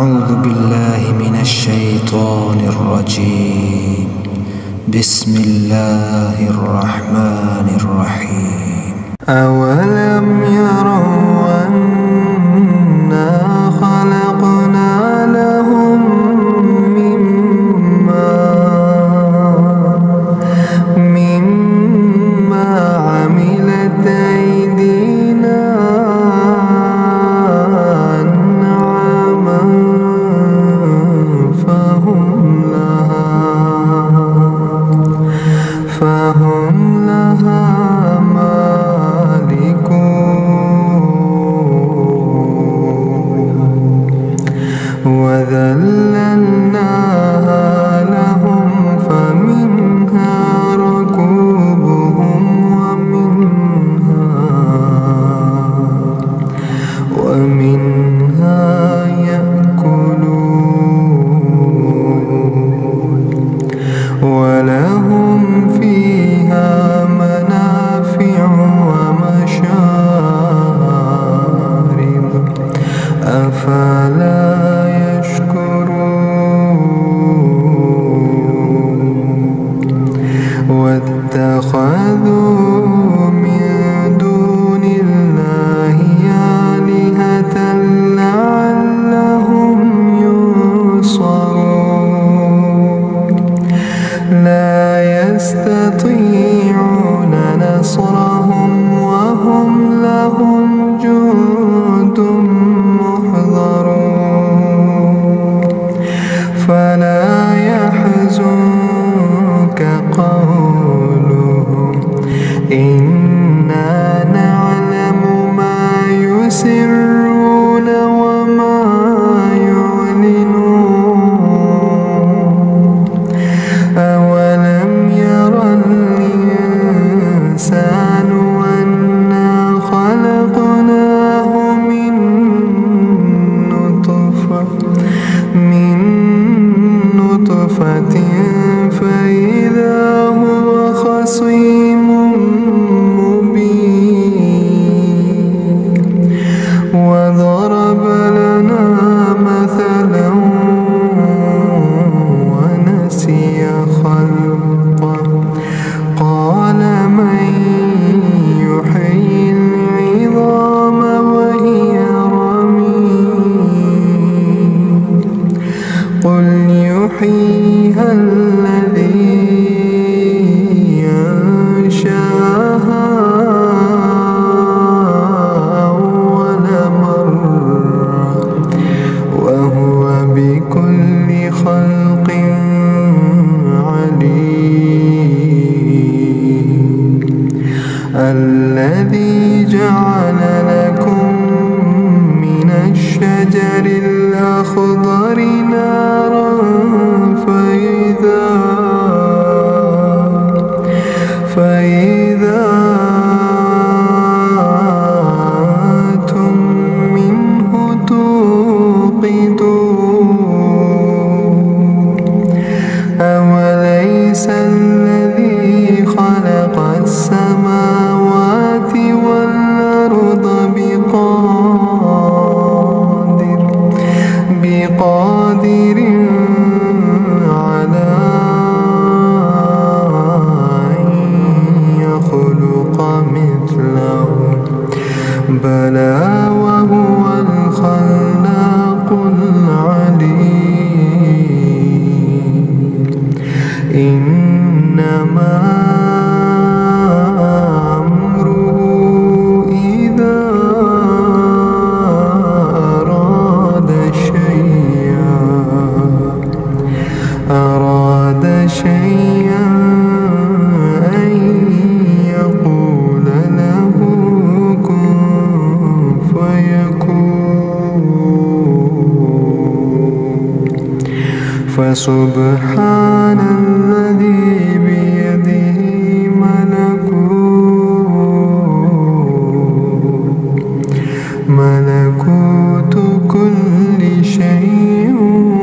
أعوذ بالله من الشيطان الرجيم. بسم الله الرحمن الرحيم. أولم يروا أنا خلقنا لهم مما عملت أيدينا أنعاما فهم لها وذللناها لهم فمنها ركوبهم ومنها يأكلون ولهم فيها منافع ومشارب أفلا واتخذوا من دون الله آلهة لعلهم ينصرون لا يستطيعون نصرهم وهم لهم جند محضرون فلا يحزنك قولهم إنا نعلم ما يسرون وما يعلنون أولم ير الإنسان أنا خلقناه من نطفة فإذا هو خصيم مبين وضرب لنا مثلا ونسي خلقه قال من يحيي العظام وهي رميم قل يحييها الذي أنشأها أول مرة وهو بكل خلق عليم الذي جعل لكم من الشجر الأخضر نارا فإذا أنتم منه توقدون أوليس الذي خلق السماوات والأرض بقادر على أن يخلق مثلهم بلى وهو الخلاق العليم إنما أمره إذا أراد شيئا أن يقول له كن فيكون فسبحان الذي بيده ملكوت كل شيء